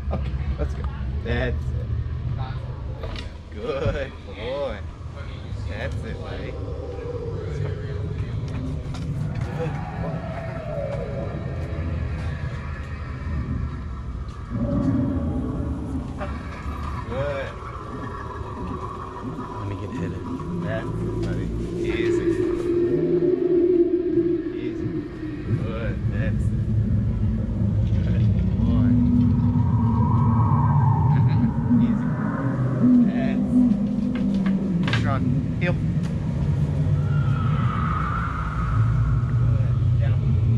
Okay, let's go. That's it. Good boy. That's it, buddy. Let's go. Good boy. Good. Let me get hidden. That's it, buddy. Easy. Easy. Good. That's it. Good boy. Easy. That's it. Tron, heel. Good. Down.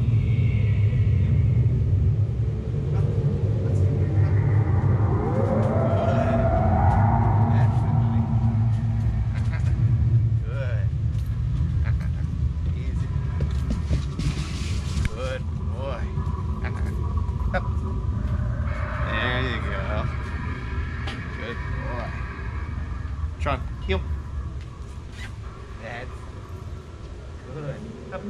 Up. Let's go. Good. That's it, buddy. Easy. Good boy. Up. There you go. Good boy. Tron, heel. That's good. Up.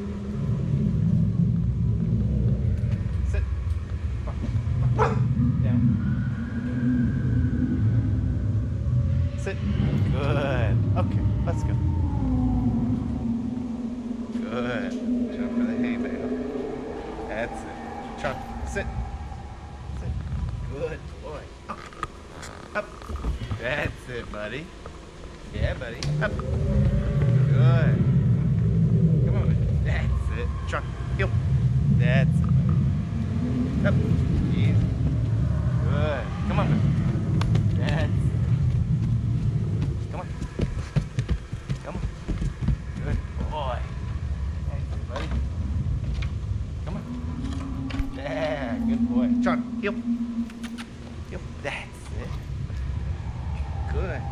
Sit. Down. Sit. Good. Okay, let's go. Good. Jump for the hay bale. That's it. Tron, sit. Sit. Good boy. Up. Up. That's it, buddy. Yeah, buddy. Up. Good. Come on, buddy. That's it. Tron, heel. That's it, buddy. Up. Easy. Good. Come on, buddy. That's it. Come on. Come on. Good boy. Thank you, buddy. Come on. Yeah, good boy. Tron, heel. Heel. That's it. Good.